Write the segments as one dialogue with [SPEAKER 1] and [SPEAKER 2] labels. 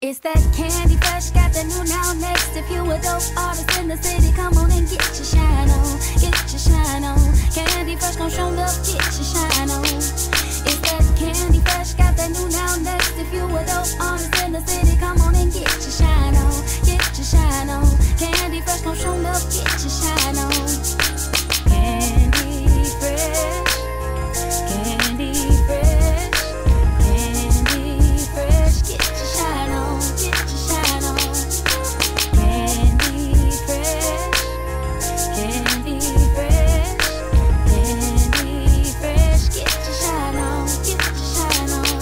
[SPEAKER 1] It's that Candy Fresh, got the new now next. If you a dope artist in the city, come on and get your shine on. Get your shine on. Candy Fresh gon' show love, get your shine on. It's that Candy Fresh, got the new now next. If you a dope artist in the city, come on and get your shine on. Get your shine on. Candy Fresh gon' show love, get your shine on. Candy Fresh, Candy Fresh, Candy Fresh, get your shine on, get your shine on. Candy Fresh, Candy Fresh, Candy Fresh, get your shine on, get your shine on.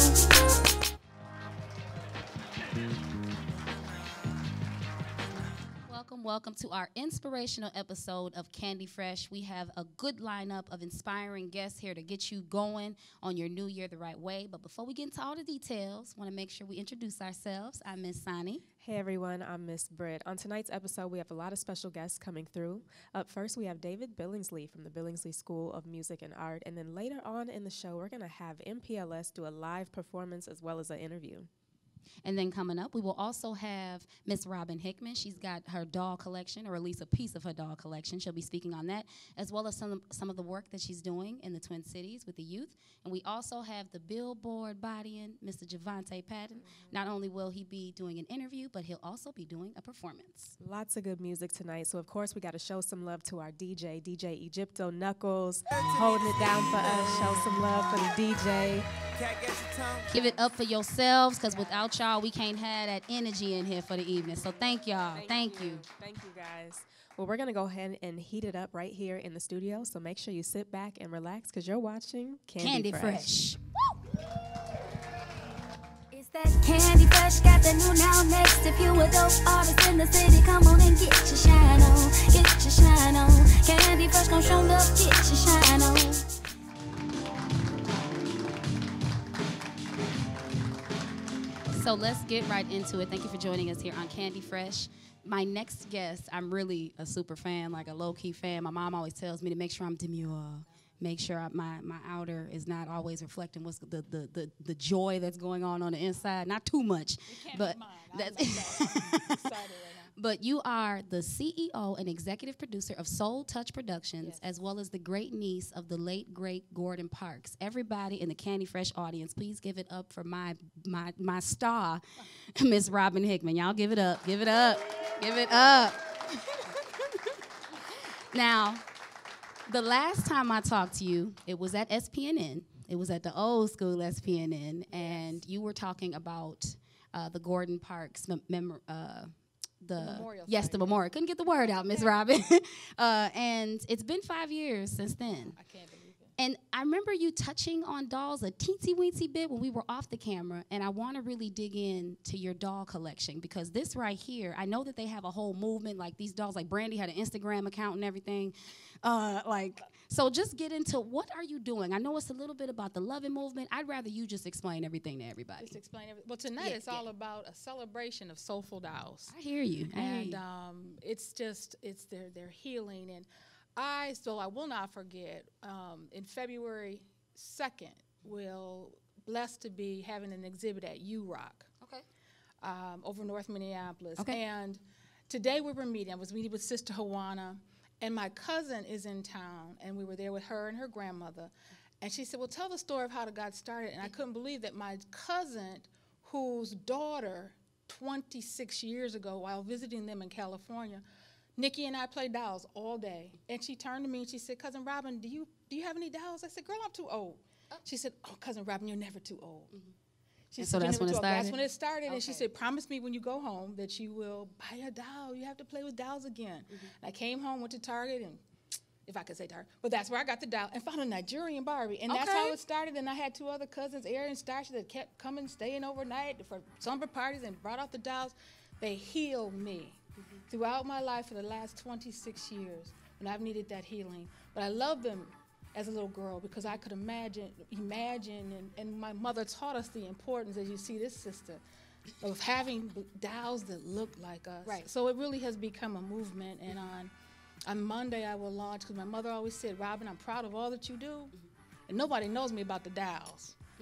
[SPEAKER 2] Welcome to our inspirational episode of Candy Fresh. We have a good lineup of inspiring guests here to get you going on your new year the right way. But before we get into all the details, want to make sure we introduce ourselves. I'm Miss Sonny.
[SPEAKER 3] Hey everyone, I'm Miss Britt. On tonight's episode, we have a lot of special guests coming through. Up first, we have David Billingsley from the Billingsley School of Music and Art. And then later on in the show, we're going to have MPLS do a live performance as well as an interview.
[SPEAKER 2] And then coming up, we will also have Miss Robin Hickman. She's got her doll collection, or at least a piece of her doll collection. She'll be speaking on that, as well as some of the work that she's doing in the Twin Cities with the youth. And we also have the Billboard bodying Mr. Jovonta Patton. Not only will he be doing an interview, but he'll also be doing a performance.
[SPEAKER 3] Lots of good music tonight. So, of course, we got to show some love to our DJ Egypto Knuckles, holding it down for us. Show some love for the DJ.
[SPEAKER 2] Give it up for yourselves, because without y'all, we can't have that energy in here for the evening. So thank y'all. Thank you.
[SPEAKER 3] Thank you, guys. Well, we're going to go ahead and heat it up right here in the studio. So make sure you sit back and relax, because you're watching Candy Fresh.
[SPEAKER 1] It's that Candy Fresh, got the new now next. If you a dope artist in the city, come on and get your shine on. Get your shine on. Candy Fresh gon' show love, get your shine on.
[SPEAKER 2] So let's get right into it. Thank you for joining us here on Candy Fresh. My next guest, I'm really a super fan, like a low-key fan. My mom always tells me to make sure I'm demure, make sure my outer is not always reflecting what's the joy that's going on the inside. Not too much, but that's But you are the CEO and executive producer of Soul Touch Productions, yes, as well as the great niece of the late, great Gordon Parks. Everybody in the Candy Fresh audience, please give it up for my star, Miss Robin Hickman. Y'all give it up, give it up, give it up. Now, the last time I talked to you, it was at SPNN. It was at the old school SPNN, and you were talking about the Gordon Parks the memorial. Couldn't get the word out, Miss Robin. And it's been 5 years since then.
[SPEAKER 4] I can't believe it.
[SPEAKER 2] And I remember you touching on dolls a teensy-weensy bit when we were off the camera, and I want to really dig into your doll collection, because this right here, I know that they have a whole movement, like these dolls, like Brandy had an Instagram account and everything. So just get into, what are you doing? I know it's a little bit about the loving movement. I'd rather you just explain everything to everybody.
[SPEAKER 4] Just explain everything. Well, tonight it's all about a celebration of soulful dolls.
[SPEAKER 2] I hear you.
[SPEAKER 4] It's their healing. And I will not forget, in February 2nd, we'll blessed to be having an exhibit at U-Rock.
[SPEAKER 2] Okay.
[SPEAKER 4] Over North Minneapolis.
[SPEAKER 2] Okay.
[SPEAKER 4] And today we were meeting. I was meeting with Sister Juana. And my cousin is in town, and we were there with her and her grandmother. And she said, well, tell the story of how it got started. And I couldn't believe that my cousin, whose daughter 26 years ago, while visiting them in California, Nikki and I played dolls all day. And she turned to me and she said, Cousin Robin, do you have any dolls? I said, girl, I'm too old. She said, oh, Cousin Robin, you're never too old. Mm-hmm.
[SPEAKER 2] So that's when it started?
[SPEAKER 4] That's when it started.
[SPEAKER 2] Okay.
[SPEAKER 4] And she said, promise me when you go home that you will buy a doll. You have to play with dolls again. Mm-hmm. I came home, went to Target, and if I could say Target, but that's where I got the doll, and found a Nigerian Barbie. And that's how it started. And I had two other cousins, Erin and Stasha, that kept coming, staying overnight for summer parties and brought out the dolls. They healed me throughout my life for the last 26 years, and I've needed that healing. But I love them as a little girl, because I could imagine, and my mother taught us the importance, as you see this sister, of having dolls that look like us.
[SPEAKER 2] Right.
[SPEAKER 4] So it really has become a movement, and on Monday I will launch, because my mother always said, Robin, I'm proud of all that you do, and nobody knows me about the dolls.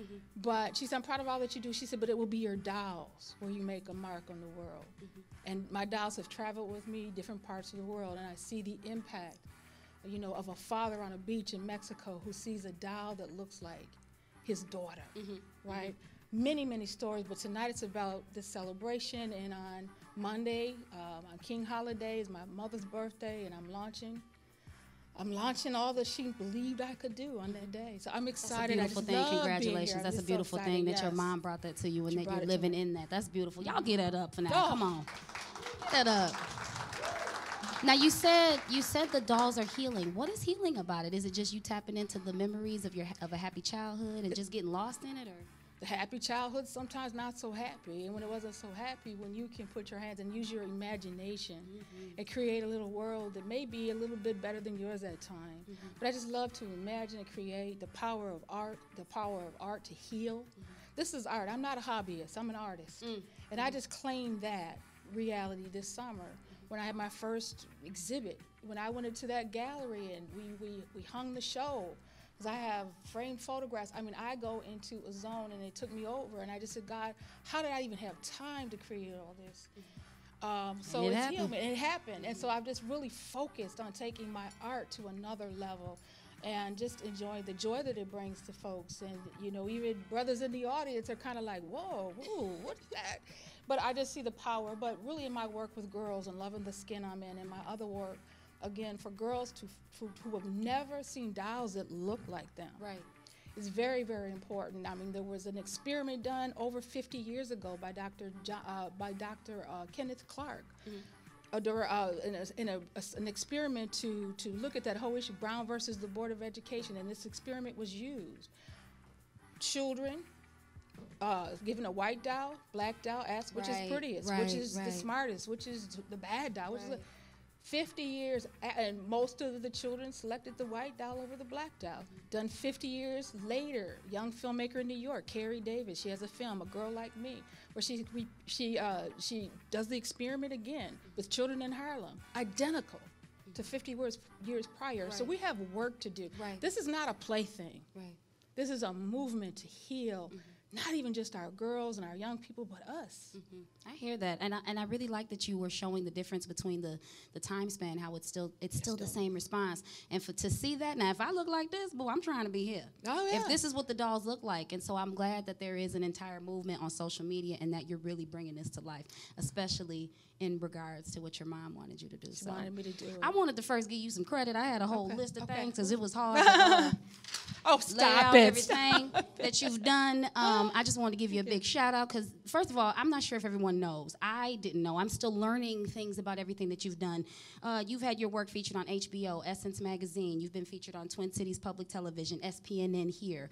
[SPEAKER 4] But she said, I'm proud of all that you do. She said, but it will be your dolls where you make a mark on the world. And my dolls have traveled with me different parts of the world, and I see the impact, you know, of a father on a beach in Mexico who sees a doll that looks like his daughter, right? Many, many stories, but tonight it's about this celebration, and on Monday, on King Holiday, is my mother's birthday, and I'm launching all that she believed I could do on that day. So I'm excited.
[SPEAKER 2] That's a beautiful thing. Congratulations. That's a beautiful thing that your mom brought that to you and that you're living in that. That's beautiful. Y'all get that up for now. Come on. Get that up. Now you said the dolls are healing. What is healing about it? Is it just you tapping into the memories of a happy childhood and just getting lost in it, or?
[SPEAKER 4] The happy childhood, sometimes not so happy. And when it wasn't so happy, when you can put your hands and use your imagination and create a little world that may be a little bit better than yours at times. But I just love to imagine and create the power of art to heal. This is art. I'm not a hobbyist. I'm an artist. And I just claimed that reality this summer when I had my first exhibit. When I went into that gallery and we hung the show. I have framed photographs. I mean, I go into a zone, and it took me over, and I just said, God, how did I even have time to create all this? So it's healing, and it happened. And so I've just really focused on taking my art to another level and just enjoying the joy that it brings to folks. And, you know, even brothers in the audience are kind of like, whoa, what is that? But I just see the power. But really in my work with girls and loving the skin I'm in, and my other work, again, for girls who have never seen dolls that look like them.
[SPEAKER 2] Right.
[SPEAKER 4] It's very, very important. I mean, there was an experiment done over 50 years ago by Dr. Kenneth Clark. An experiment to look at that whole issue, Brown versus the Board of Education, and this experiment was used. Children given a white doll, black doll, asked which is prettiest, which is the smartest, which is the bad doll, which is 50 years, and most of the children selected the white doll over the black doll. Done 50 years later, young filmmaker in New York, Carrie Davis, she has a film, A Girl Like Me, where she does the experiment again with children in Harlem, identical to 50 years prior. So we have work to do. This is not a plaything. This is a movement to heal. Not even just our girls and our young people, but us.
[SPEAKER 2] I hear that, and I really like that you were showing the difference between the time span, how it's still the same response, and to see that. Now, if I look like this, boy, I'm trying to be here. If this is what the dolls look like, and so I'm glad that there is an entire movement on social media, and that you're really bringing this to life, especially in regards to what your mom wanted you to do.
[SPEAKER 4] She wanted me to do it.
[SPEAKER 2] I wanted to first give you some credit. I had a whole list of things because it was hard to lay out everything that you've done. I just wanted to give you a big shout out because, first of all, I'm not sure if everyone knows. I didn't know. I'm still learning things about everything that you've done. You've had your work featured on HBO, Essence Magazine. You've been featured on Twin Cities Public Television, SPNN here.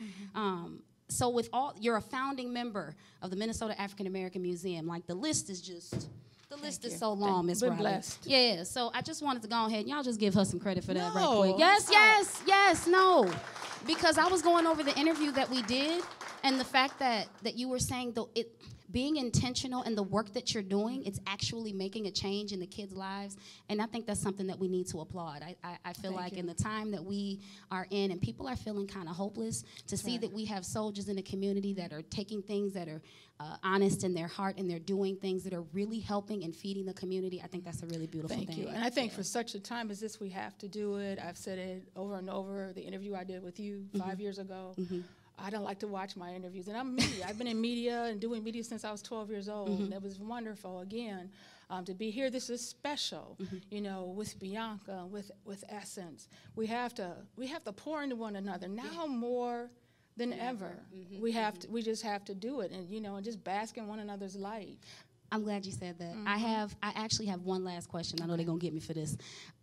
[SPEAKER 2] So you're a founding member of the Minnesota African American Museum. Like, the list is just... The list is so long, Miss Riley.
[SPEAKER 4] Blessed.
[SPEAKER 2] Yeah, so I just wanted to go ahead and y'all just give her some credit for that right quick. Yes, no. Because I was going over the interview that we did, and the fact that you were saying being intentional in the work that you're doing, it's actually making a change in the kids' lives, and I think that's something that we need to applaud. I feel like in the time that we are in, and people are feeling kind of hopeless, to see that we have soldiers in the community that are taking things that are honest in their heart, and they're doing things that are really helping and feeding the community. I think that's a really beautiful thing.
[SPEAKER 4] Thank you. And I think for such a time as this, we have to do it. I've said it over and over. The interview I did with you 5 years ago, I don't like to watch my interviews. And I'm media. I've been in media and doing media since I was 12 years old. And it was wonderful, again, to be here. This is special, you know, with Bianca, with Essence. We have to pour into one another now more than ever. We just have to do it, and and just bask in one another's light.
[SPEAKER 2] I'm glad you said that. I actually have one last question. I know they're gonna get me for this.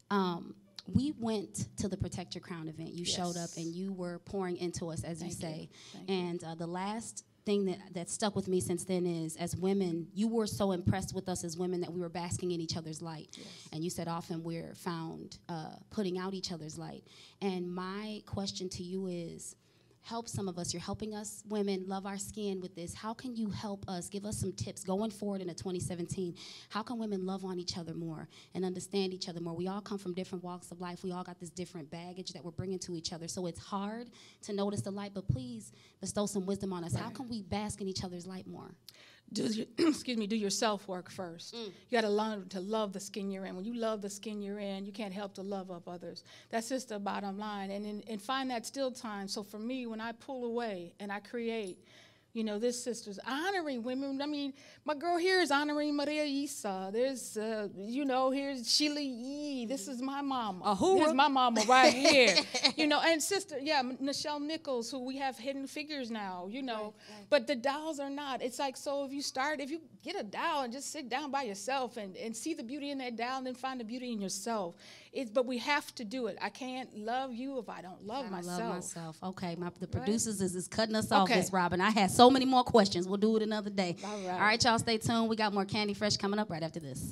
[SPEAKER 2] We went to the Protect Your Crown event. You showed up and you were pouring into us, as you say. And the last thing that stuck with me since then is, as women, you were so impressed with us as women that we were basking in each other's light. And you said often we're found putting out each other's light. And my question to you is, help some of us. You're helping us women love our skin with this. How can you help us? Give us some tips going forward into 2017. How can women love on each other more and understand each other more? We all come from different walks of life. We all got this different baggage that we're bringing to each other. So it's hard to notice the light, but please bestow some wisdom on us. Right. How can we bask in each other's light more?
[SPEAKER 4] Do your self-work first. You got to learn to love the skin you're in. When you love the skin you're in, you can't help to love up others. That's just the bottom line. And find that still time. So for me, when I pull away and I create, this sister's honoring women. I mean, my girl here is honoring Maria Isa. There's, here's Sheila Yee. This is my mama. Here's my mama right here. And sister, Nichelle Nichols, who we have hidden figures now, Right. But the dolls are not. It's like, so if you get a doll and just sit down by yourself and see the beauty in that doll and then find the beauty in yourself. But we have to do it. I can't love you if I don't love myself.
[SPEAKER 2] Love myself. Okay, the producers is cutting us off, Miss Robin. I had so many more questions. We'll do it another day. All right, y'all, stay tuned. We got more Candy Fresh coming up right after this.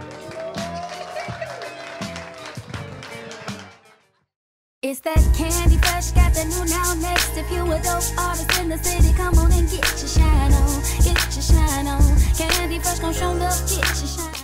[SPEAKER 1] It's that Candy Fresh, got the new now next. If you a dope artist in the city, come on and get your shine on. Get your shine on. Candy Fresh gon' show love, get your shine on.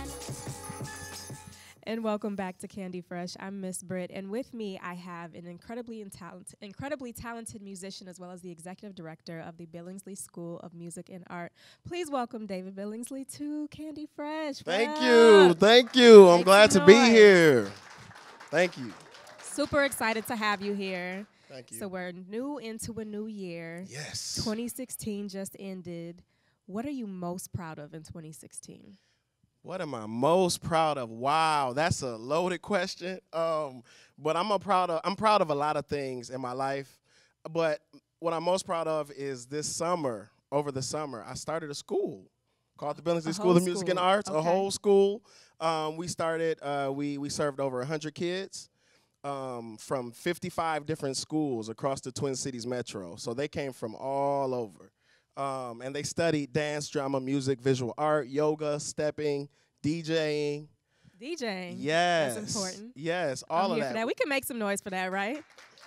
[SPEAKER 3] And welcome back to Candy Fresh. I'm Miss Britt, and with me I have an incredibly talented musician as well as the executive director of the Billingsley School of Music and Art. Please welcome David Billingsley to Candy Fresh.
[SPEAKER 5] Thank you. I'm glad to be here. Thank you.
[SPEAKER 3] Super excited to have you here.
[SPEAKER 5] Thank you.
[SPEAKER 3] So we're into a new year.
[SPEAKER 5] Yes. 2016
[SPEAKER 3] just ended. What are you most proud of in 2016?
[SPEAKER 5] What am I most proud of? Wow, that's a loaded question. But I'm proud of a lot of things in my life. But what I'm most proud of is over the summer, I started a school called the Billingsley School of Music and Arts, a whole school. We served over 100 kids from 55 different schools across the Twin Cities Metro. So they came from all over. And they studied dance, drama, music, visual art, yoga, stepping, DJing.
[SPEAKER 3] DJing?
[SPEAKER 5] Yes.
[SPEAKER 3] That's important.
[SPEAKER 5] Yes, all of that.
[SPEAKER 3] For that. We can make some noise for that, right?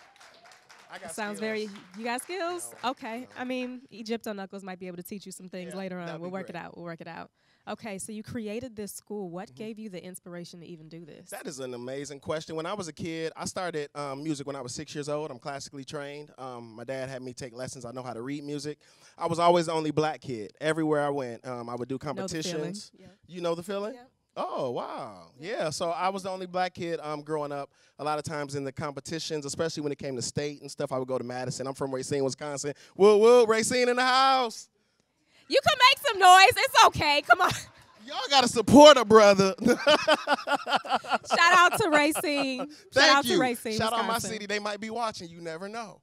[SPEAKER 5] I got
[SPEAKER 3] Sounds
[SPEAKER 5] skills.
[SPEAKER 3] You got skills?
[SPEAKER 5] No,
[SPEAKER 3] okay.
[SPEAKER 5] no.
[SPEAKER 3] I mean, Egypto Knuckles might be able to teach you some things later on. We'll work it out. Okay, so you created this school. What gave you the inspiration to even do this?
[SPEAKER 5] That is an amazing question. When I was a kid, I started music when I was 6 years old. I'm classically trained. My dad had me take lessons. I know how to read music. I was always the only black kid. Everywhere I went, I would do competitions. You know the feeling?
[SPEAKER 3] Yeah.
[SPEAKER 5] Oh, wow. Yeah, so I was the only black kid growing up. A lot of times in the competitions, especially when it came to state and stuff, I would go to Madison. I'm from Racine, Wisconsin. Woo, Racine in the house.
[SPEAKER 3] You can make some noise. It's okay. Come on.
[SPEAKER 5] Y'all got to support a brother.
[SPEAKER 3] Shout out to Racine.
[SPEAKER 5] Thank you.
[SPEAKER 3] To Racine,
[SPEAKER 5] Shout out my
[SPEAKER 3] Wisconsin.
[SPEAKER 5] city. They might be watching. You never know.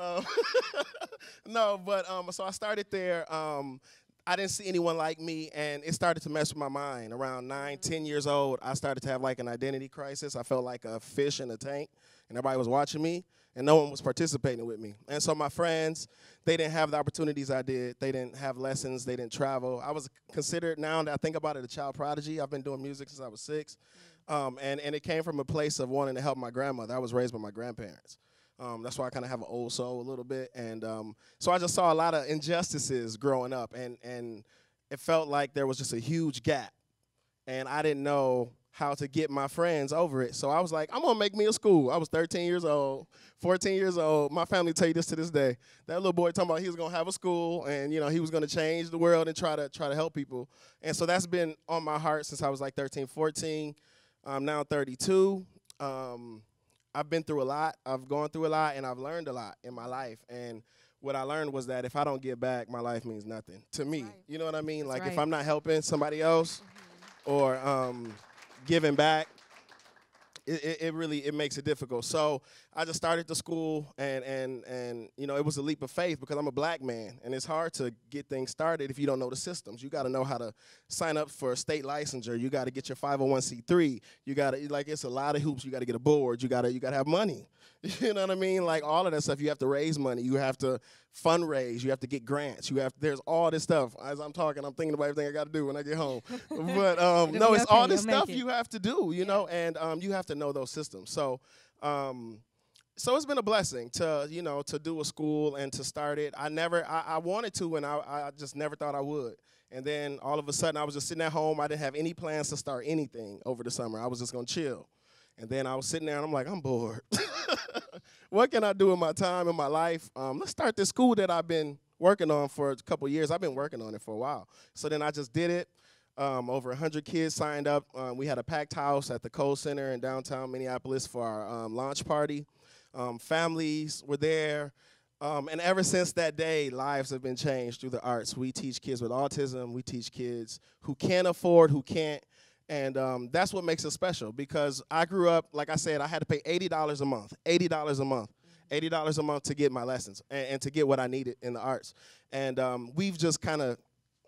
[SPEAKER 5] So I started there. I didn't see anyone like me, and it started to mess with my mind. Around 9, 10 years old, I started to have like an identity crisis. I felt like a fish in a tank, and everybody was watching me, and no one was participating with me. And so my friends, they didn't have the opportunities I did. They didn't have lessons. They didn't travel. I was considered, now that I think about it, a child prodigy. I've been doing music since I was 6. And it came from a place of wanting to help my grandmother. I was raised by my grandparents. That's why I kind of have an old soul a little bit. And so I just saw a lot of injustices growing up. And it felt like there was just a huge gap. And I didn't know how to get my friends over it. So I was like, I'm going to make me a school. I was 13 years old, 14 years old. My family tell you this to this day. That little boy talking about he was going to have a school and, he was going to change the world and try to help people. And so that's been on my heart since I was like 13, 14. I'm now 32. I've been through a lot. I've gone through a lot, and I've learned a lot in my life. And what I learned was that if I don't give back, my life means nothing to me. Right. You know what I mean? That's like if I'm not helping somebody else or giving back, it really makes it difficult. So I just started the school, and it was a leap of faith because I'm a black man, and it's hard to get things started if you don't know the systems. You got to know how to sign up for a state licensure. You got to get your 501c3. You got to it's a lot of hoops. You got to get a board. You got to have money. You know what I mean? Like all of that stuff. You have to raise money. You have to fundraise. You have to get grants. There's all this stuff. As I'm talking, I'm thinking about everything I got to do when I get home. But no, it's all this stuff you have to do. You know, and you have to know those systems. So. So it's been a blessing to, to do a school and to start it. I wanted to, and I just never thought I would. And then all of a sudden, I was just sitting at home. I didn't have any plans to start anything over the summer. I was just going to chill. And then I was sitting there, and I'm like, I'm bored. What can I do with my time and my life? Let's start this school that I've been working on for a couple of years. I've been working on it for a while. So then I just did it. Over 100 kids signed up. We had a packed house at the Cole Center in downtown Minneapolis for our launch party. Families were there. And ever since that day, lives have been changed through the arts. We teach kids with autism. We teach kids who can't afford, who can't. And that's what makes it special, because I grew up, like I said, I had to pay $80 a month, $80 a month, $80 a month to get my lessons and to get what I needed in the arts. And we've just kind of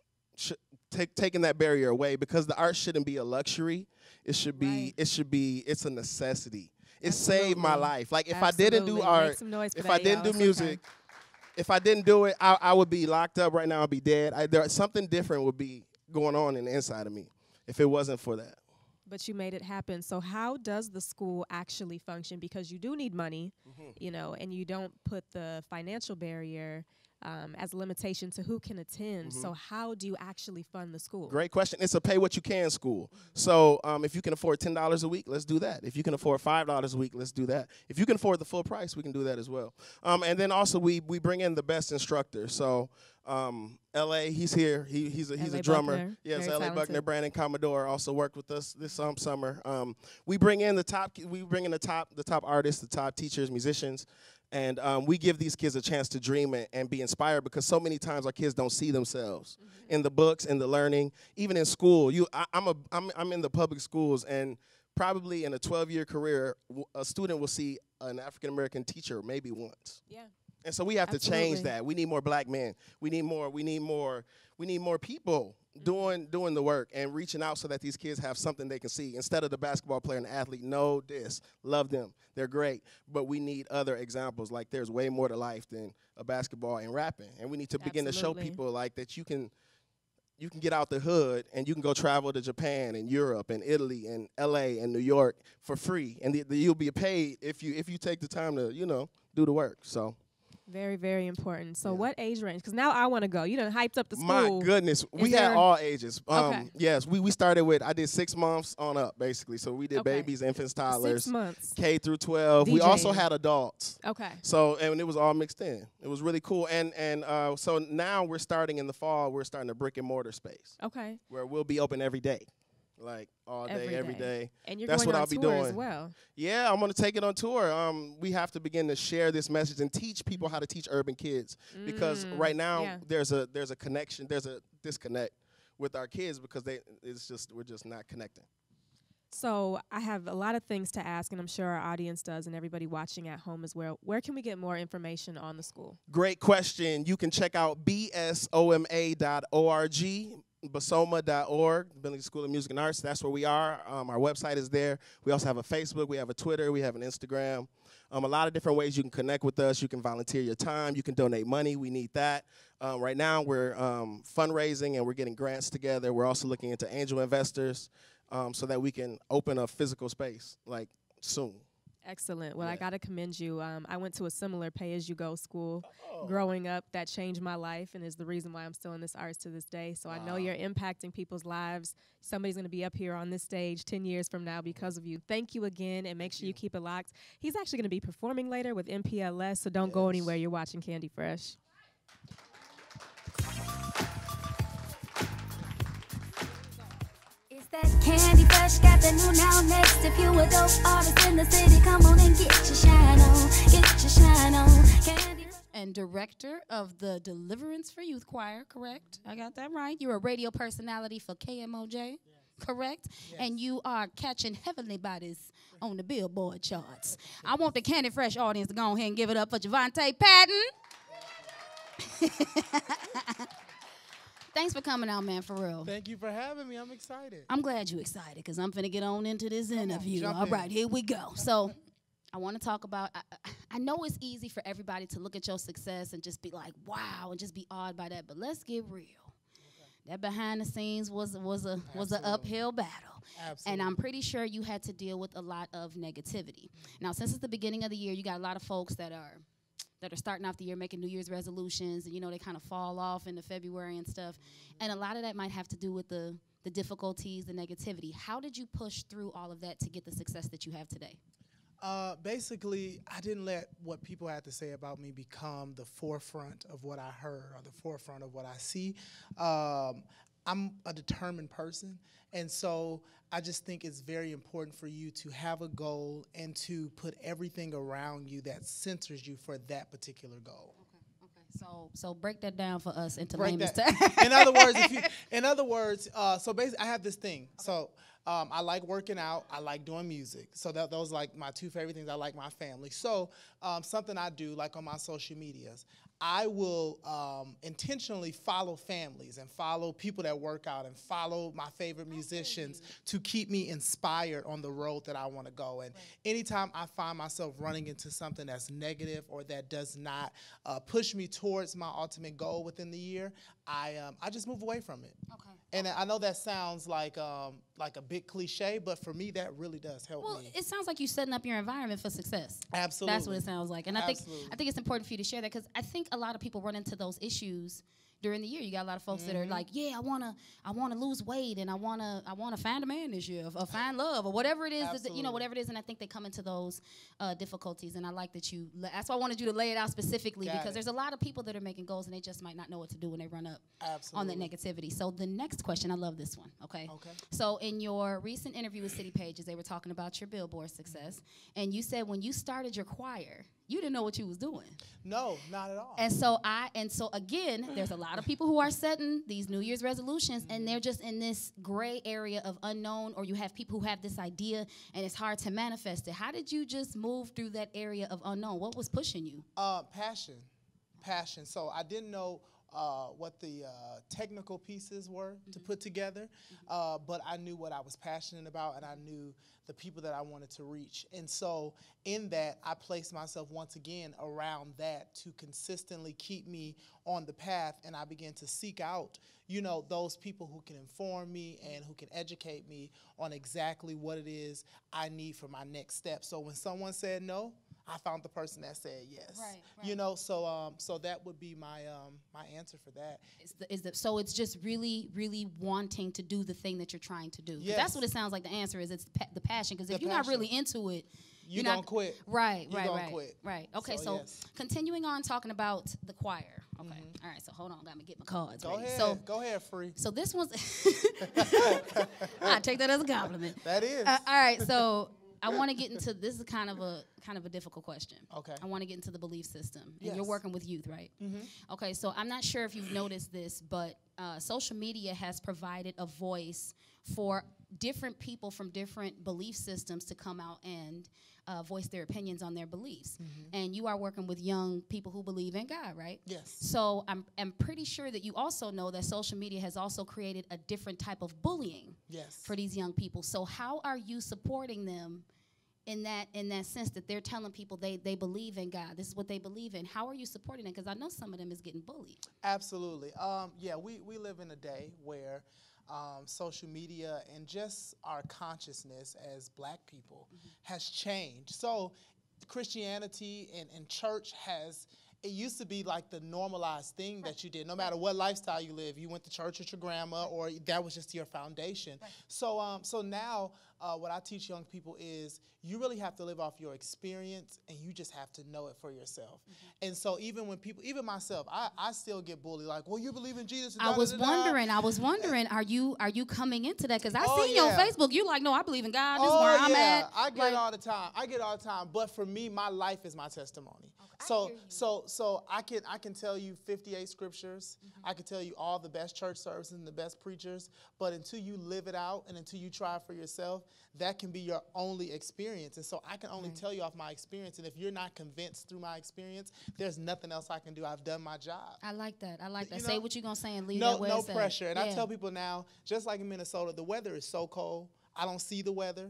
[SPEAKER 5] taken that barrier away, because the arts shouldn't be a luxury. It should be, it's a necessity. It saved my life. Like, if I didn't do art, if I didn't do music, if I didn't do it, I would be locked up right now. I'd be dead. Something different would be going on in the inside of me if it wasn't for that.
[SPEAKER 3] But you made it happen. So how does the school actually function? Because you do need money, and you don't put the financial barrier as a limitation to who can attend. So how do you actually fund the school?
[SPEAKER 5] Great question. It's a pay-what-you-can school. So if you can afford $10 a week, let's do that. If you can afford $5 a week, let's do that. If you can afford the full price, we can do that as well. And then also we bring in the best instructors. So L.A., he's here. He's a drummer.
[SPEAKER 3] Buckner.
[SPEAKER 5] Yes,
[SPEAKER 3] Very
[SPEAKER 5] L.A.
[SPEAKER 3] talented.
[SPEAKER 5] Buckner, Brandon Commodore also worked with us this summer. We bring in the top artists, the top teachers, musicians. And we give these kids a chance to dream and be inspired, because so many times our kids don't see themselves in the books, in the learning, even in school. I'm in the public schools, and probably in a 12-year career, a student will see an African-American teacher maybe once.
[SPEAKER 3] Yeah.
[SPEAKER 5] And so we have to change that. We need more black men. We need more people doing the work and reaching out so that these kids have something they can see. Instead of the basketball player and the athlete, no diss, love them. They're great. But we need other examples. Like, there's way more to life than a basketball and rapping. And we need to begin to show people like that you can get out the hood and you can go travel to Japan and Europe and Italy and LA and New York for free. And you'll be paid if you take the time to, do the work. So
[SPEAKER 3] very, very important. So what age range? Because now I want to go. You done hyped up the school.
[SPEAKER 5] My goodness. We had all ages.
[SPEAKER 3] Okay.
[SPEAKER 5] Yes, we started with, I did 6 months on up, basically. So we did babies, infants, toddlers.
[SPEAKER 3] 6 months.
[SPEAKER 5] K through 12.
[SPEAKER 3] DJing.
[SPEAKER 5] We also had adults.
[SPEAKER 3] Okay.
[SPEAKER 5] So, and it was all mixed in. It was really cool. And so now we're starting in the fall, we're starting a brick and mortar space.
[SPEAKER 3] Okay.
[SPEAKER 5] Where we'll be open every day. Like all day, every day.
[SPEAKER 3] And you're
[SPEAKER 5] That's
[SPEAKER 3] going
[SPEAKER 5] what
[SPEAKER 3] on
[SPEAKER 5] I'll be
[SPEAKER 3] tour
[SPEAKER 5] doing
[SPEAKER 3] as well.
[SPEAKER 5] Yeah, I'm going to take it on tour. We have to begin to share this message and teach people how to teach urban kids, because right now there's a connection, there's a disconnect with our kids, because we're just not connecting.
[SPEAKER 3] So I have a lot of things to ask, and I'm sure our audience does, and everybody watching at home as well. Where can we get more information on the school? Great
[SPEAKER 5] question. You can check out bsoma.org. Basoma.org, Billingsley School of Music and Arts. That's where we are. Our website is there. We also have a Facebook. We have a Twitter. We have an Instagram. A lot of different ways you can connect with us. You can volunteer your time. You can donate money. We need that. Right now, we're fundraising, and we're getting grants together. We're also looking into angel investors so that we can open a physical space, like, soon.
[SPEAKER 3] Excellent. Well, I got to commend you. I went to a similar pay-as-you-go school growing up that changed my life and is the reason why I'm still in this arts to this day. So I know you're impacting people's lives. Somebody's going to be up here on this stage 10 years from now because of you. Thank you again, and make sure you keep it locked. He's actually going to be performing later with MPLS, so don't go anywhere. You're watching Candy Fresh.
[SPEAKER 1] That Candy Fresh got the new now next. If you a dope artist in the city, come on and get your shine on. Get your shine on. Candy.
[SPEAKER 2] And director of the Deliverance for Youth Choir, correct? I got that right. You're a radio personality for KMOJ, correct? Yes. And you are catching heavenly bodies on the Billboard charts. I want the Candy Fresh audience to go ahead and give it up for Jovonta Patton. Thanks for coming out, man, for real.
[SPEAKER 6] Thank you for having me. I'm excited.
[SPEAKER 2] I'm glad you're excited, because I'm finna get on into this interview. All right, here we go. So I want to talk about, I know it's easy for everybody to look at your success and just be like, wow, and just be awed by that, but let's get real. Okay. That behind the scenes was an uphill battle.
[SPEAKER 6] Absolutely.
[SPEAKER 2] And I'm pretty sure you had to deal with a lot of negativity. Now, since it's the beginning of the year, you got a lot of folks that are starting off the year making New Year's resolutions, and, you know, they kind of fall off into February and stuff. And a lot of that might have to do with the difficulties, the negativity. How did you push through all of that to get the success that you have today?
[SPEAKER 6] Basically, I didn't let what people had to say about me become the forefront of what I heard or the forefront of what I see. I'm a determined person, and so I just think it's very important for you to have a goal and to put everything around you that centers you for that particular goal.
[SPEAKER 2] So break that down for us into layman's terms.
[SPEAKER 6] In other words, so basically, I have this thing. So I like working out. I like doing music. So those are like my two favorite things. I like my family. So something I do, like on my social medias, I will intentionally follow families and follow people that work out and follow my favorite musicians to keep me inspired on the road that I want to go. And anytime I find myself running into something that's negative or that does not push me towards my ultimate goal within the year, I just move away from it. Okay. And I know that sounds like a big cliche, but for me, that really does help me.
[SPEAKER 2] Well, it sounds like you're setting up your environment for success.
[SPEAKER 6] Absolutely.
[SPEAKER 2] That's what it sounds like. And I think it's important for you to share that, because I think a lot of people run into those issues during the year. You got a lot of folks that are like, yeah, I wanna lose weight, and I wanna find a man this year, or find love, or whatever it is that, you know, whatever it is. And I think they come into those difficulties. And I like that that's why I wanted you to lay it out specifically, because there's a lot of people that are making goals and they just might not know what to do when they run up on that negativity. So the next question, I love this one. Okay. So in your recent interview with City Pages, they were talking about your Billboard success, and you said when you started your choir, you didn't know what you was doing.
[SPEAKER 6] No, not at all.
[SPEAKER 2] And so again, there's a lot of people who are setting these New Year's resolutions, and they're just in this gray area of unknown, or you have people who have this idea and it's hard to manifest it. How did you just move through that area of unknown? What was pushing you?
[SPEAKER 6] Passion. So I didn't know what the technical pieces were to put together, but I knew what I was passionate about, and I knew the people that I wanted to reach. And so in that, I placed myself once again around that to consistently keep me on the path, and I began to seek out, you know, those people who can inform me and who can educate me on exactly what it is I need for my next step. So when someone said no, I found the person that said yes. Right. You know, so that would be my my answer for that.
[SPEAKER 2] So it's just really, really wanting to do the thing that you're trying to do.
[SPEAKER 6] Yes.
[SPEAKER 2] That's what it sounds like the answer is. It's the passion. Because if you're not really into it,
[SPEAKER 6] you're not quit.
[SPEAKER 2] Right.
[SPEAKER 6] Quit.
[SPEAKER 2] Right. Okay. So yes. Continuing on talking about the choir. Okay. All right. So hold on. Got me get my cards.
[SPEAKER 6] Go
[SPEAKER 2] ready.
[SPEAKER 6] ahead. Go ahead, Free.
[SPEAKER 2] So this one's. I take that as a compliment.
[SPEAKER 6] That is.
[SPEAKER 2] All right. So I want to get into this is kind of a difficult question.
[SPEAKER 6] Okay.
[SPEAKER 2] I want to get into the belief system. And
[SPEAKER 6] yes.
[SPEAKER 2] You're working with youth, right? Mm-hmm. Okay, so I'm not sure if you've noticed this, but social media has provided a voice for different people from different belief systems to come out and voice their opinions on their beliefs. Mm-hmm. And you are working with young people who believe in God, right?
[SPEAKER 6] Yes.
[SPEAKER 2] So I'm pretty sure that you also know that social media has also created a different type of bullying for these young people. So how are you supporting them in that sense that they're telling people they believe in God? This is what they believe in. How are you supporting them? Because I know some of them is getting bullied.
[SPEAKER 6] Absolutely. Yeah, we live in a day where social media and just our consciousness as Black people has changed. So Christianity and church it used to be like the normalized thing that you did. No matter what lifestyle you live, you went to church with your grandma, or that was just your foundation. Right. So now what I teach young people is you really have to live off your experience, and you just have to know it for yourself. Mm-hmm. And so even when people, even myself, I still get bullied. Like, well, you believe in Jesus. And
[SPEAKER 2] I was wondering, are you coming into that? Because I seen your Facebook. You like, no, I believe in God. This is where I'm at.
[SPEAKER 6] I get it all the time. I get it all the time. But for me, my life is my testimony. Okay. So I can tell you 58 scriptures. Mm-hmm. I can tell you all the best church services and the best preachers. But until you live it out and until you try it for yourself, that can be your only experience. And so I can only tell you off my experience. And if you're not convinced through my experience, there's nothing else I can do. I've done my job.
[SPEAKER 2] I like that. Say what you're going to say and leave that way.
[SPEAKER 6] No pressure. And I tell people now, just like in Minnesota, the weather is so cold. I don't see the weather.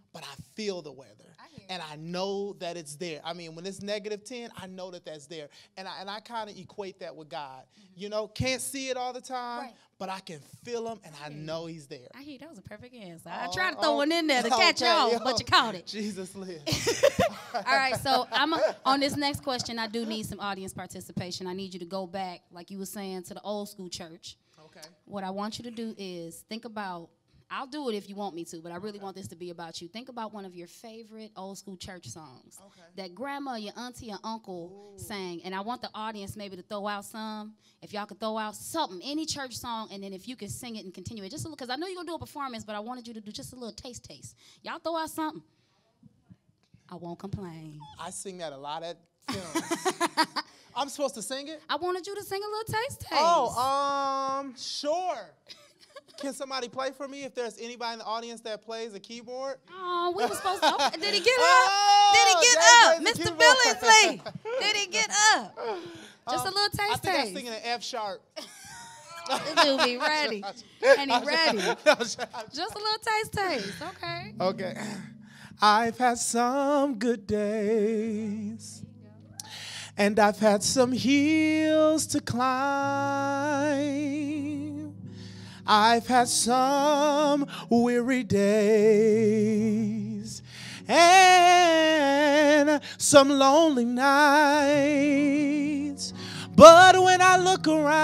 [SPEAKER 6] but I feel the weather. And I know that it's there. I mean, when it's -10, I know that that's there. And I kind of equate that with God. You know, can't see it all the time, but I can feel him, and I know he's there.
[SPEAKER 2] I hear that was a perfect answer. I tried to throw one in there to catch y'all, but you caught it.
[SPEAKER 6] Jesus lives.
[SPEAKER 2] All right, so on this next question, I do need some audience participation. I need you to go back, like you were saying, to the old school church.
[SPEAKER 6] Okay.
[SPEAKER 2] What I want you to do is think about, I'll do it if you want me to, but I really want this to be about you. Think about one of your favorite old school church songs that grandma, your auntie, or uncle sang. And I want the audience maybe to throw out some. If y'all could throw out something, any church song, and then if you could sing it and continue it. Just a little, because I know you're going to do a performance, but I wanted you to do just a little taste. Y'all throw out something. I won't complain.
[SPEAKER 6] I sing that a lot at funerals. I'm supposed to sing it?
[SPEAKER 2] I wanted you to sing a little taste.
[SPEAKER 6] Oh, sure. Can somebody play for me if there's anybody in the audience that plays a keyboard?
[SPEAKER 2] Oh, we were supposed to. Oh, did he get up? Did he get up? Mr. Billingsley. Did he get up? Just a little taste.
[SPEAKER 6] I think I'm singing an F sharp.
[SPEAKER 2] This dude be ready. And he ready. Just a little taste. Okay.
[SPEAKER 6] Okay. I've had some good days. And I've had some hills to climb. I've had some weary days and some lonely nights. But when I look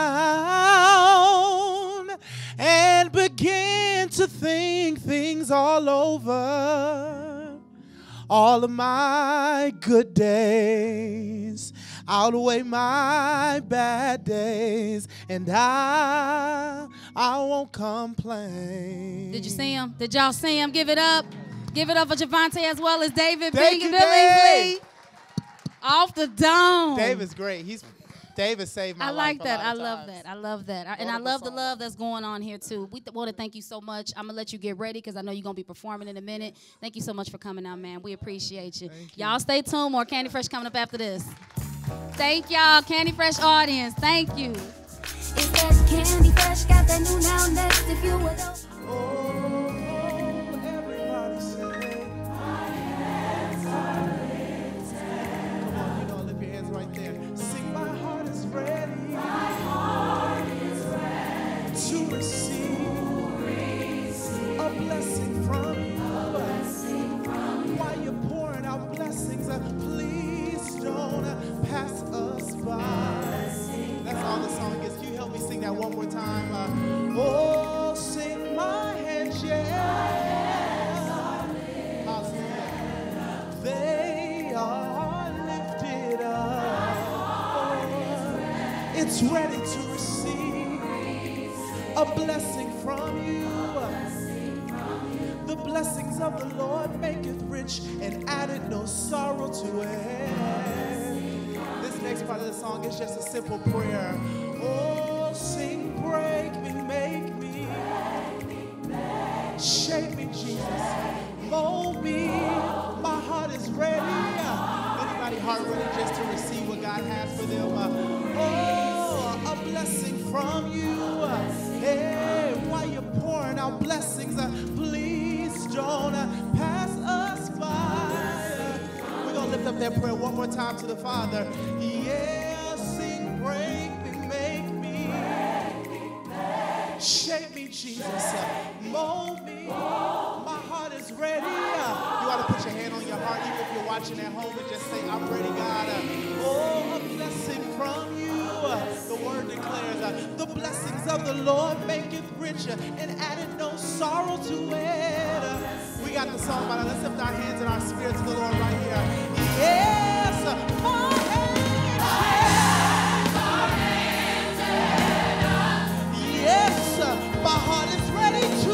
[SPEAKER 6] around and begin to think things all over, all of my good days outweigh my bad days, and I won't complain.
[SPEAKER 2] Did you see him? Did y'all see him? Give it up. Give it up for Jovonta as well as David
[SPEAKER 6] Billingsley.
[SPEAKER 2] Billingsley. Off the dome.
[SPEAKER 6] David's great. David saved my life.
[SPEAKER 2] I like that.
[SPEAKER 6] I love
[SPEAKER 2] that. And I love the love that's going on here, too. We want to thank you so much. I'm going to let you get ready because I know you're going to be performing in a minute. Thank you so much for coming out, man. We appreciate you. Y'all stay tuned. More Candy Fresh coming up after this. Thank y'all, Candy Fresh audience. Thank you.
[SPEAKER 1] It's that Candy Fresh, got that new now next if you would.
[SPEAKER 6] Everybody say, my hands are lifted. Come on, you know, lift your hands right there. Sing, my heart is ready. My heart is ready to receive a blessing from you. While you're pouring out blessings, please don't pass us by. That's all the song is. Can you help me sing that one more time? Oh, sing, my hands, hallelujah. They are lifted up. It's ready to receive a blessing from you. The blessings of the Lord maketh rich and added no sorrow to it. This next part of the song is just a simple prayer. Oh, sing, break me, make me, shape me, Jesus, mold me. My heart is ready. Anybody heart ready just to receive what God has for them? Oh, a blessing from you. Hey, while you're pouring out blessings, please don't pass us by. We're going to lift up that prayer one more time to the Father. Yeah, sing, break me, make me, shape me, Jesus, mold me. My heart is ready. You ought to put your hand on your heart, even if you're watching at home, and just say, I'm ready, God. Oh, a blessing from you. The word declares, the blessings of the Lord maketh rich and added no sorrow to it. We got the song, but let's lift our hands and our spirits to the Lord right here. Yes, my hands are lifted. Yes, my heart is ready to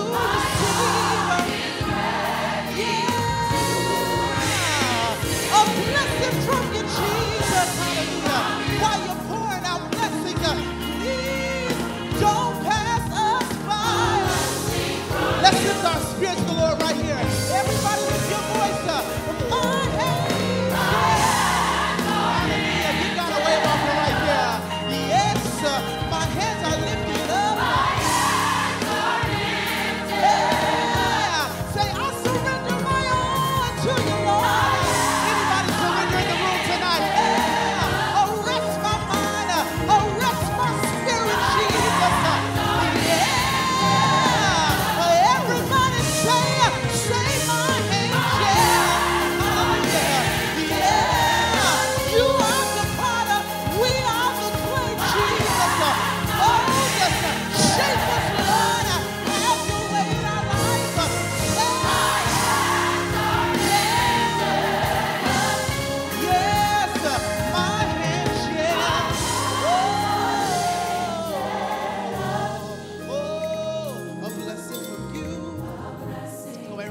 [SPEAKER 6] receive. Yeah, a blessing from you, Jesus. Hallelujah. While you're pouring out blessings, please don't pass us by. Let's lift our spirits to the Lord right here. Everybody lift your voice up. My hands. Hallelujah. You got a wave off it right there. Yes, my hands are lifted up. Yeah. Say, I surrender my all.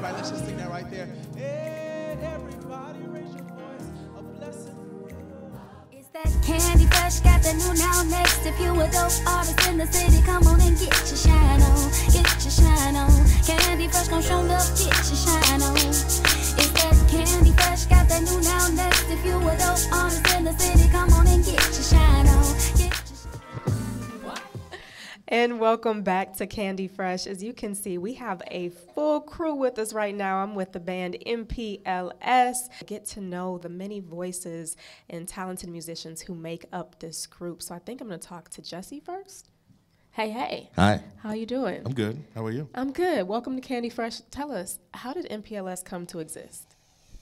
[SPEAKER 6] Everybody, let's just sing that right there. Hey, everybody, raise your voice. A blessing.
[SPEAKER 1] It's that Candy Fresh, got the new now next. If you a dope artist in the city, come on and get your shine on. Get your shine on. Candy Fresh gon' show up, get your shine on. It's that Candy Fresh, got the new now next. If you a dope artist in the city, come on and get your shine on.
[SPEAKER 3] And welcome back to Candy Fresh. As you can see, we have a full crew with us right now. I'm with the band MPLS. Get to know the many voices and talented musicians who make up this group. So I think I'm going to talk to Jesse first. Hey.
[SPEAKER 7] Hi.
[SPEAKER 3] How you doing?
[SPEAKER 7] I'm good. How are you?
[SPEAKER 3] I'm good. Welcome to Candy Fresh. Tell us, how did MPLS come to exist?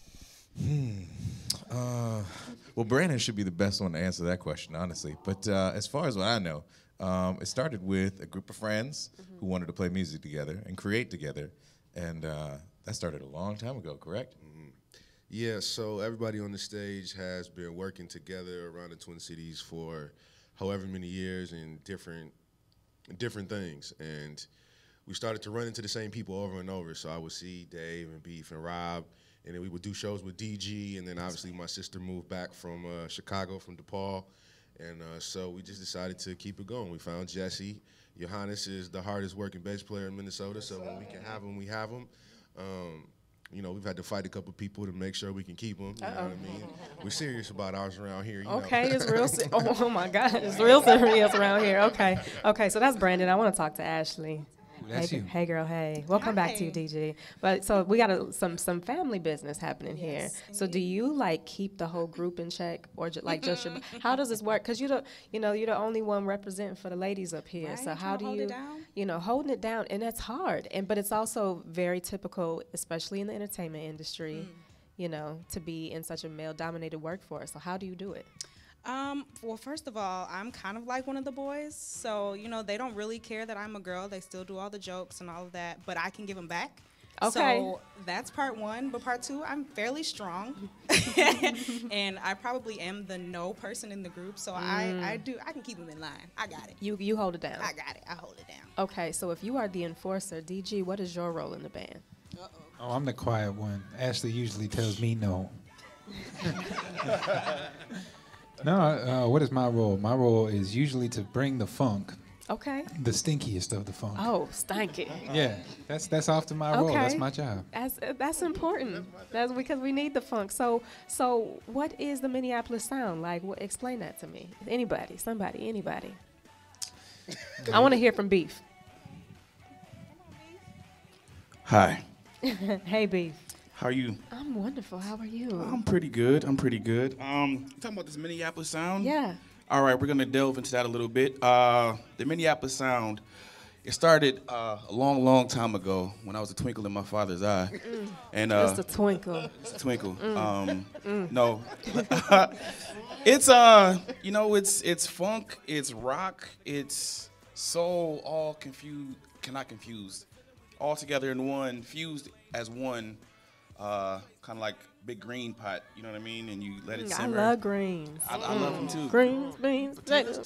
[SPEAKER 7] Well, Brandon should be the best one to answer that question, honestly. But as far as what I know, it started with a group of friends who wanted to play music together and create together. And that started a long time ago, correct?
[SPEAKER 8] Yeah, so everybody on the stage has been working together around the Twin Cities for however many years in different things. And we started to run into the same people over and over. So I would see Dave and Beef and Rob, and then we would do shows with DG, and then obviously my sister moved back from Chicago, from DePaul. And so we just decided to keep it going. We found Jesse. Johannes is the hardest working bass player in Minnesota, so when we can have him, we have him. You know, we've had to fight a couple people to make sure we can keep them. You know what I mean? We're serious about ours around here. You
[SPEAKER 3] Okay,
[SPEAKER 8] know?
[SPEAKER 3] it's real. Oh my God, it's real serious around here. Okay. So that's Brandon. I want to talk to Ashley.
[SPEAKER 9] That's you.
[SPEAKER 3] Hey, girl. Hey, welcome back to you, DG. But so we got some family business happening here. So do you like keep the whole group in check, or just your? How does this work? Because you're the only one representing for the ladies up here.
[SPEAKER 10] Right,
[SPEAKER 3] so how do
[SPEAKER 10] hold
[SPEAKER 3] you?
[SPEAKER 10] it down?
[SPEAKER 3] Holding it down, and that's hard. But it's also very typical, especially in the entertainment industry. To be in such a male-dominated workforce. So how do you do it?
[SPEAKER 10] Well, first of all, I'm kind of like one of the boys, so they don't really care that I'm a girl. They still do all the jokes and all of that, but I can give them back.
[SPEAKER 3] Okay.
[SPEAKER 10] So that's part one, but part two, I'm fairly strong, and I probably am the no person in the group. So I can keep them in line. I got it.
[SPEAKER 3] You hold it down.
[SPEAKER 10] I got it. I hold it down.
[SPEAKER 3] Okay, so if you are the enforcer, DG, what is your role in the band?
[SPEAKER 9] Oh, I'm the quiet one. Ashley usually tells me no. No, what is my role? My role is usually to bring the funk.
[SPEAKER 3] Okay.
[SPEAKER 9] The stinkiest of the funk.
[SPEAKER 3] Oh, stanky.
[SPEAKER 9] Yeah, that's often my role. That's my job.
[SPEAKER 3] That's important. That's because we need the funk. So what is the Minneapolis sound like? Explain that to me. Anybody. I want to hear from Beef.
[SPEAKER 11] Hi.
[SPEAKER 3] Hey, Beef.
[SPEAKER 11] How are you?
[SPEAKER 3] I'm wonderful. How are you?
[SPEAKER 11] I'm pretty good. Talking about this Minneapolis sound?
[SPEAKER 3] Yeah.
[SPEAKER 11] All right, we're going to delve into that a little bit. The Minneapolis sound, it started a long, long time ago when I was a twinkle in my father's eye. And
[SPEAKER 3] Just a twinkle.
[SPEAKER 11] It's a twinkle. No. It's it's funk, it's rock, it's soul, all confused, all together in one, fused as one. Kind of like big green pot, you know what I mean? And you let it simmer.
[SPEAKER 3] I love greens.
[SPEAKER 11] I love them too.
[SPEAKER 3] Greens, beans,
[SPEAKER 11] tomatoes.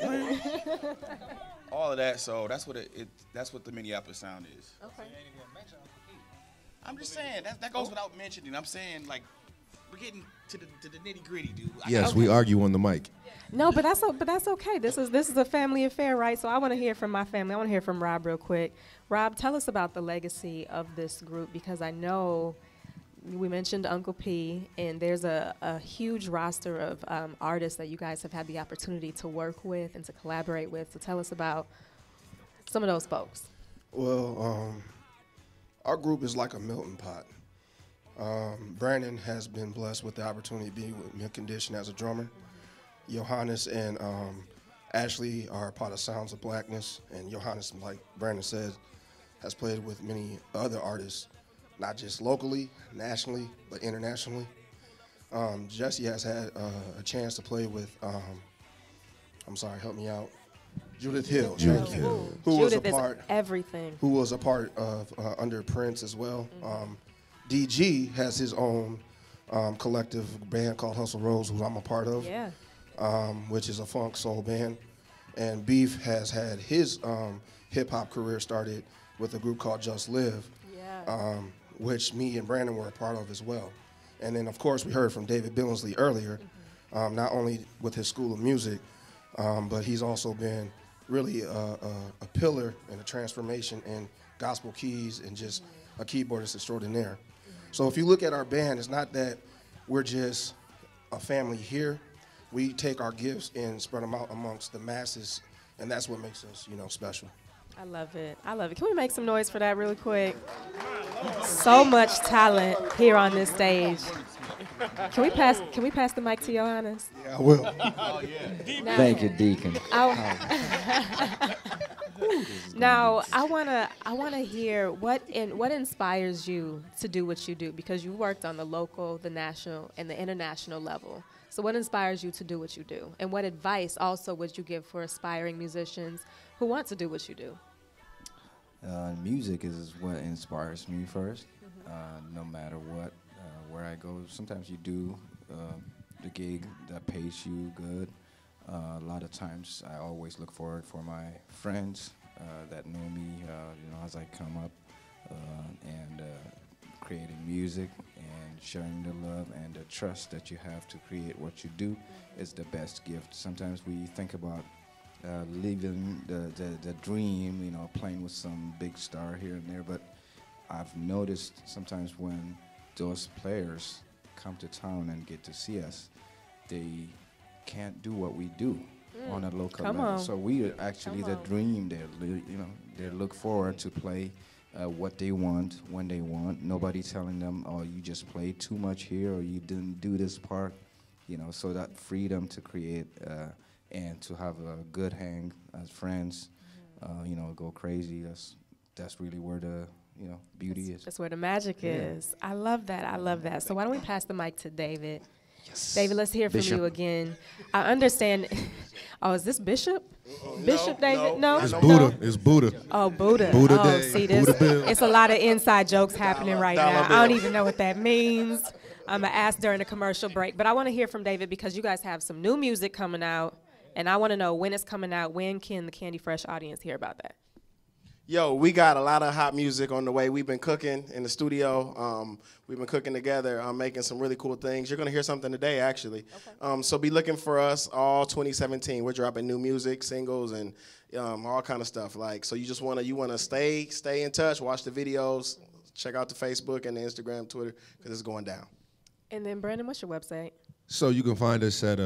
[SPEAKER 11] All of that. So that's what that's what the Minneapolis sound is.
[SPEAKER 3] Okay.
[SPEAKER 11] I'm just saying that goes without mentioning. I'm saying like we're getting to the nitty gritty, dude.
[SPEAKER 8] Yes, we argue on the mic.
[SPEAKER 3] No, but that's okay. This is a family affair, right? So I want to hear from my family. I want to hear from Rob real quick. Rob, tell us about the legacy of this group, because I know we mentioned Uncle P, and there's a huge roster of artists that you guys have had the opportunity to work with and to collaborate with. So tell us about some of those folks.
[SPEAKER 12] Well, our group is like a melting pot. Brandon has been blessed with the opportunity to be with Mint Condition as a drummer. Johannes and Ashley are part of Sounds of Blackness, and Johannes, like Brandon said, has played with many other artists, not just locally, nationally, but internationally. Jesse has had a chance to play with, help me out, Judith Hill. Who was a part
[SPEAKER 3] everything.
[SPEAKER 12] Who was a part of under Prince as well. DG has his own collective band called Hustle Rose, who I'm a part of.
[SPEAKER 3] Yeah.
[SPEAKER 12] Which is a funk soul band. And Beef has had his hip hop career started with a group called Just Live.
[SPEAKER 3] Yeah.
[SPEAKER 12] which me and Brandon were a part of as well. And then, of course, we heard from David Billingsley earlier, not only with his School of Music, but he's also been really a pillar in a transformation in gospel keys and just a keyboardist extraordinaire. So if you look at our band, it's not that we're just a family here. We take our gifts and spread them out amongst the masses, and that's what makes us, special.
[SPEAKER 3] I love it. I love it. Can we make some noise for that really quick? So much talent here on this stage. Can we pass the mic to Johannes?
[SPEAKER 12] Yeah, I will.
[SPEAKER 13] Thank you, Deacon.
[SPEAKER 3] Now, I wanna hear what inspires you to do what you do, because you worked on the local, the national, and the international level. So what inspires you to do what you do? And what advice also would you give for aspiring musicians who want to do what you do?
[SPEAKER 13] Music is what inspires me first, no matter what, where I go. Sometimes you do the gig that pays you good. A lot of times I always look forward for my friends that know me, as I come up and creating music and sharing the love and the trust that you have to create what you do is the best gift. Sometimes we think about living the dream, playing with some big star here and there, but I've noticed sometimes when those players come to town and get to see us, they can't do what we do on a local level. So we are actually the dream. They look forward to play what they want, when they want. Nobody telling them, oh, you just played too much here, or you didn't do this part. So that freedom to create and to have a good hang as friends, go crazy. That's really where the beauty is.
[SPEAKER 3] That's where the magic is. I love that. I love that. So why don't we pass the mic to David? Yes. David, let's hear from you again. I understand. Oh, is this Bishop? Bishop David? No.
[SPEAKER 8] It's Buddha. It's Buddha.
[SPEAKER 3] Oh, Buddha.
[SPEAKER 8] Buddha
[SPEAKER 3] Day.
[SPEAKER 8] Day.
[SPEAKER 3] See this?
[SPEAKER 8] Buddha Bill.
[SPEAKER 3] It's a lot of inside jokes happening right now. I don't even know what that means. I'm going to ask during the commercial break. But I want to hear from David because you guys have some new music coming out. And I want to know when it's coming out. When can the Candy Fresh audience hear about that?
[SPEAKER 5] Yo, we got a lot of hot music on the way. We've been cooking in the studio. We've been cooking together, making some really cool things. You're gonna hear something today, actually. Okay. So be looking for us all 2017. We're dropping new music, singles, and all kind of stuff. So you just wanna stay in touch, watch the videos, check out the Facebook and the Instagram, Twitter, because it's going down.
[SPEAKER 3] And then Brandon, what's your website?
[SPEAKER 8] So you can find us at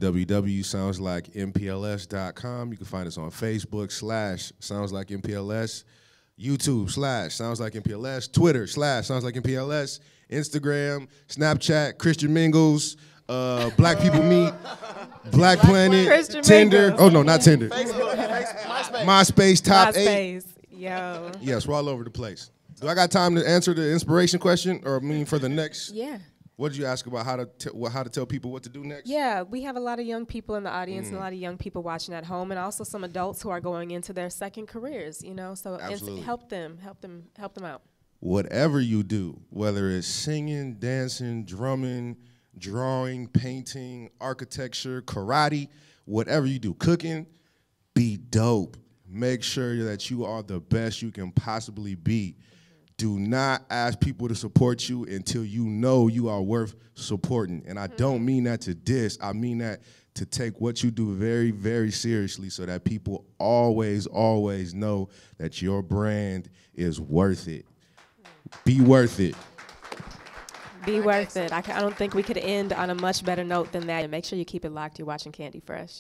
[SPEAKER 8] www.soundslikempls.com. You can find us on Facebook /SoundsLikeMPLS, YouTube /SoundsLikeMPLS, Twitter /SoundsLikeMPLS, Instagram, Snapchat, Christian Mingles, Black People Meet, Black Planet,
[SPEAKER 3] Christian
[SPEAKER 8] Tinder.
[SPEAKER 3] Mingles.
[SPEAKER 8] Oh no, not Tinder.
[SPEAKER 5] MySpace.
[SPEAKER 8] Top 8.
[SPEAKER 3] MySpace. Yo.
[SPEAKER 8] Yes, we're all over the place. Do I got time to answer the inspiration question, or for the next?
[SPEAKER 3] Yeah.
[SPEAKER 8] What did you ask about how to tell people what to do next?
[SPEAKER 3] Yeah, we have a lot of young people in the audience and a lot of young people watching at home, and also some adults who are going into their second careers. So help them out.
[SPEAKER 8] Whatever you do, whether it's singing, dancing, drumming, drawing, painting, architecture, karate, whatever you do, cooking, be dope. Make sure that you are the best you can possibly be. Do not ask people to support you until you know you are worth supporting. And I don't mean that to diss. I mean that to take what you do very, very seriously so that people always, always know that your brand is worth it. Be worth it.
[SPEAKER 3] Be worth it. I don't think we could end on a much better note than that. And make sure you keep it locked. You're watching Candy Fresh.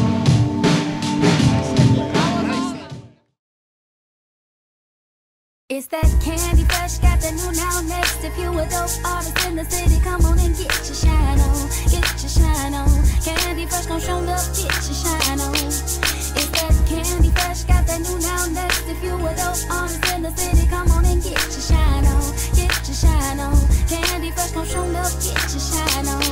[SPEAKER 1] It's that Candy Fresh, got the new now next. If you a dope artist in the city, come on and get your shine on. Get your shine on. Candy Fresh gon' show up, get your shine on. It's that Candy Fresh, got the new now next. If you a dope artist in the city, come on and get your shine on. Get your shine on. Candy Fresh gon' show up, get your shine on.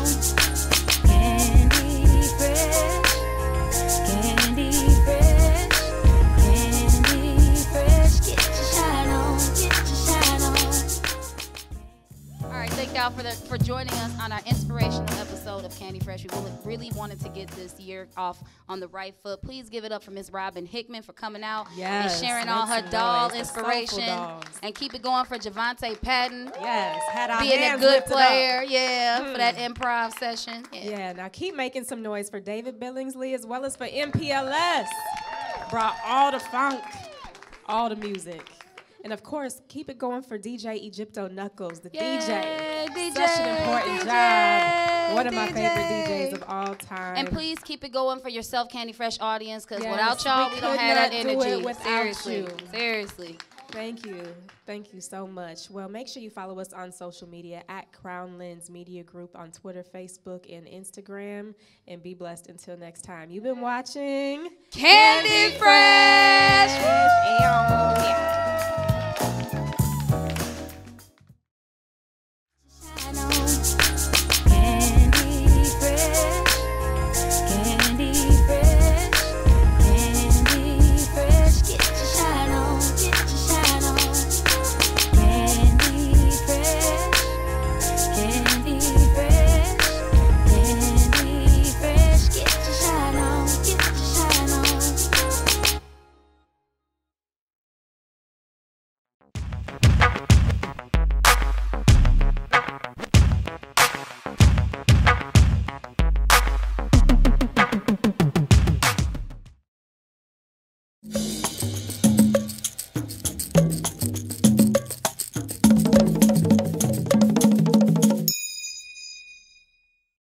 [SPEAKER 1] Candy Fresh. Candy Fresh. Candy Fresh, get your shine on. Get your shine on.
[SPEAKER 2] All right, thank y'all y'all for joining us on our inspirational episode of Candy Fresh. We really wanted to get this year off on the right foot. Please give it up for Miss Robin Hickman for coming out and sharing all her doll inspiration. And keep it going for Jovonta Patton.
[SPEAKER 3] Yes, had our
[SPEAKER 2] being
[SPEAKER 3] hands
[SPEAKER 2] a good
[SPEAKER 3] lifted
[SPEAKER 2] player,
[SPEAKER 3] up.
[SPEAKER 2] for that improv session.
[SPEAKER 3] Yeah, now keep making some noise for David Billingsley as well as for MPLS. Brought all the funk, all the music. And of course, keep it going for DJ Egypto Knuckles, the DJ. Such an important job. One of my favorite DJs of all time.
[SPEAKER 2] And please keep it going for yourself, Candy Fresh audience, because without y'all, we don't have that energy. Seriously.
[SPEAKER 3] Thank you. Thank you so much. Well, make sure you follow us on social media at Crown Lens Media Group on Twitter, Facebook, and Instagram. And be blessed until next time. You've been watching
[SPEAKER 2] Candy Fresh.
[SPEAKER 3] Yeah.